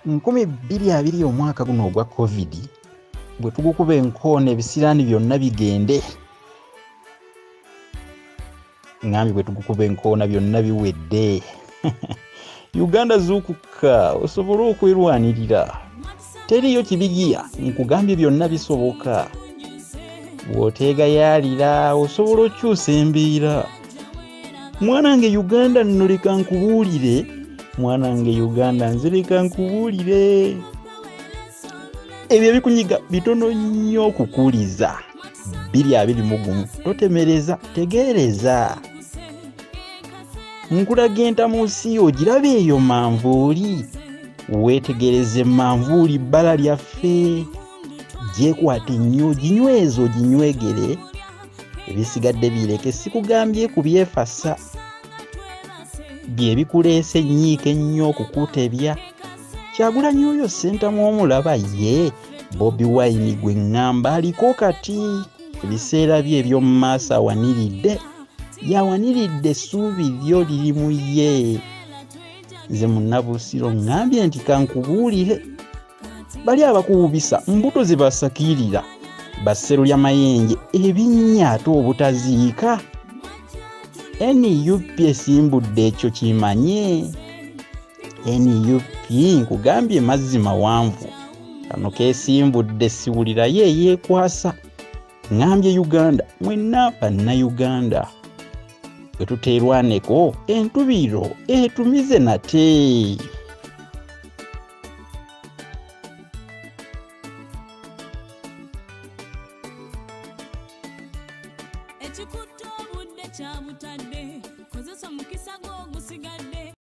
2020 omwaka guno ogwa covid bwe tugukuba enkoona ebisiraani byonna bigende ngambye bwe tugukuba enkoona byonna biwedde Uganda zuukuka osobola okwerwanirira teriyo kibigiya nkugambye byonna bisoboka bw'oteegayaalira osobola okyusa embeera mwanange Uganda nno leka nkubuulire mwanange Uganda nze leka nkubuulire ebyo bikunyiga bitono nnyo okukuuliza 2021 totemereza tegeereza nkulaga entamusi ogirabe eyo manvuuli weetegereze manvuuli bbala lyaffe gyekwate nnyo ginywezo ginywegere ebisigadde bireke sikugambye ku byefasa bye bikuleese nnyiike ennyo okukutebya Kyagulanyi oyo Ssentamu omulaba ye Bobi Wine gwe ŋŋamba aliko kati ebiseera bye eby'omu maaso awaniridde yawaniridde essuubi lyo liri mu ye nze munnabuusiro ŋŋambye nti kankubuulire bali abakuwubisa mbuto ze basakiirira basserulya mayenje ebinnya ate obutaziika NUP esimbudde ekyo kimanye NUP nkugambye mazzi mawanvu kano keesimbudde siwulirayo eyeekwasa ŋŋambye Uganda mwenna bannayuganda bwe tuteerwaneko entubiro etumize nate